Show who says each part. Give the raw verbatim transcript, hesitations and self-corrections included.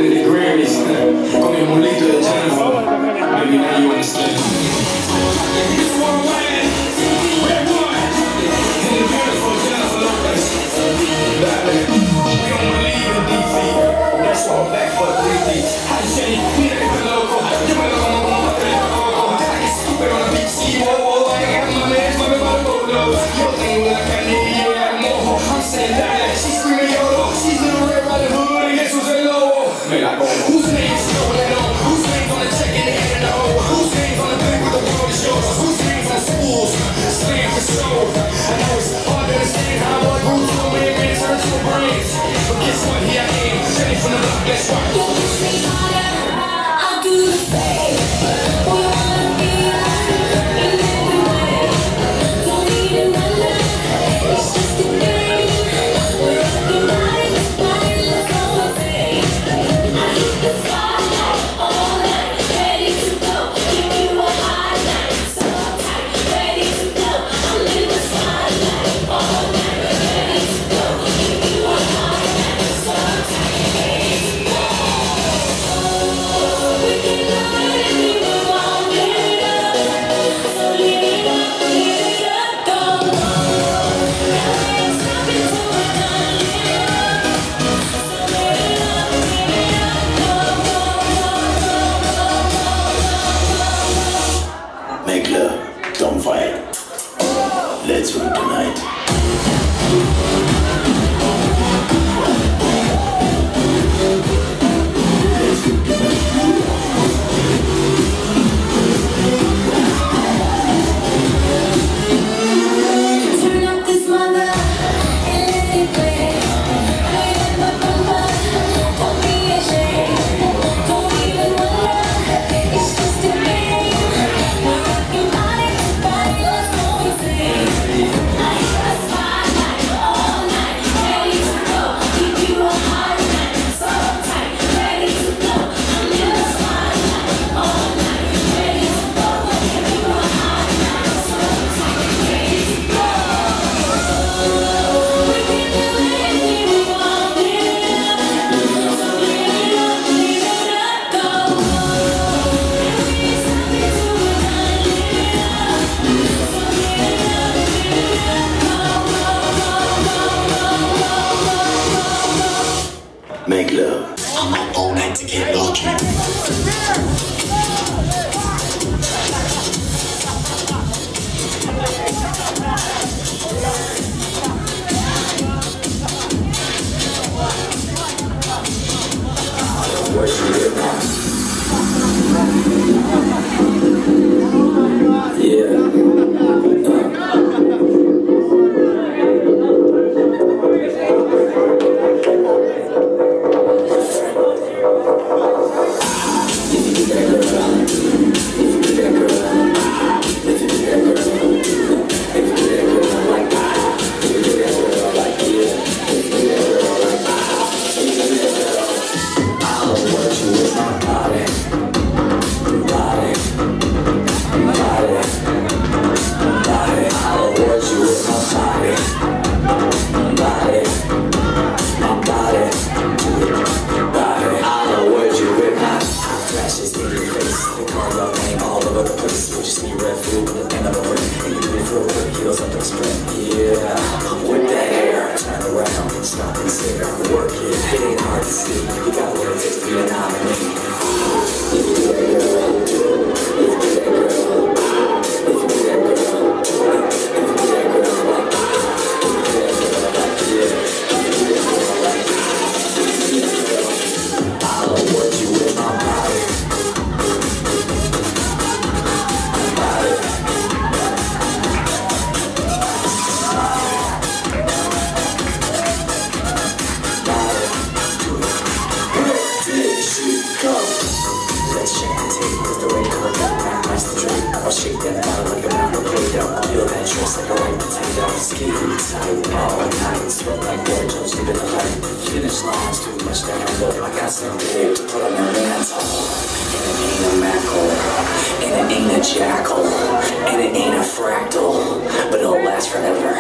Speaker 1: winning the Grammys. Con mi molito de Jennifer. Maybe now you understand. This one winning, red one, and the beautiful Jennifer Lopez. We don't wanna leave in defeat. That's why I'm back for the three D. How you say? We ain't the loco. You better go on, go on, go on. I get stupid on the beach. See, whoa, whoa, I got my legs, my body, go, go. Yo, thing like I need you, like more. I'm saying that. She's screaming, yo, she's little red riding hood, and guess who's in low? Man, I go, whose name's going on? Whose name's on the check in the head and the hole? Whose name's on the bank with the world is yours? Whose name's on schools? Slam for sure. I know it's hard to understand how one group so many men turn to brains. But guess what? Here I am, ready from the block, let's rock. You push me harder, I'll do the same. We wanna be in every way. Don't even wonder, it's just a game. We're rocking body, body, let's go insane. I hit the spotlight all night, ready to go. Give you a high night, so tight, ready to go. I'm in the spotlight all night, ready to go. Give you a high night, so tight, ready to go. Oh, we can learn if we want it up. So live it up, live it up, go. Now we ain't stopping till we're done living up. So live it up, live it up, go, go, go, go, go, go, go.
Speaker 2: Make love, don't fight. Let's rock tonight.
Speaker 3: Turn up this mother and let it play. Play with my bumper, don't be ashamed. Don't even wonder, it's just a game. We're rocking body to body, let's go insane. I hit the spotlight all night, ready to go. Give you a hard night, so tight, ready to go. I'm in the spotlight all night, ready to go. Give you a hard night, so tight, ready to go. We can do anything we want, live it up. So live it up, live it up, go. And we ain't stopping till we're done, live it up. So live it up, live it up, go, go, go, go, go, go, go, go.
Speaker 2: Make love. I'm up all night to get lucky. Jackal, and it ain't a fractal, but it'll last forever.